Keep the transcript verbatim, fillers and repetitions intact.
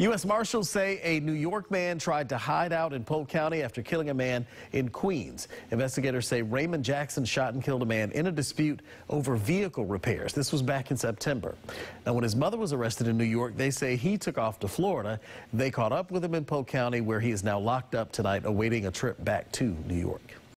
U S Marshals say a New York man tried to hide out in Polk County after killing a man in Queens. Investigators say Raymond Jackson shot and killed a man in a dispute over vehicle repairs. This was back in September. Now, when his mother was arrested in New York, they say he took off to Florida. They caught up with him in Polk County, where he is now locked up tonight awaiting a trip back to New York.